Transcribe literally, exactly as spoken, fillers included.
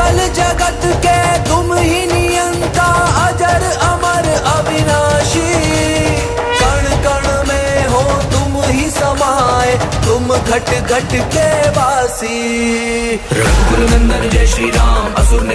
सकल जगत के तुम ही नियंता, अजर अमर अविनाशी। कण कण में हो तुम ही समाए, तुम घट घट के वासी। रघुकुल नंदन जय श्री राम, असुर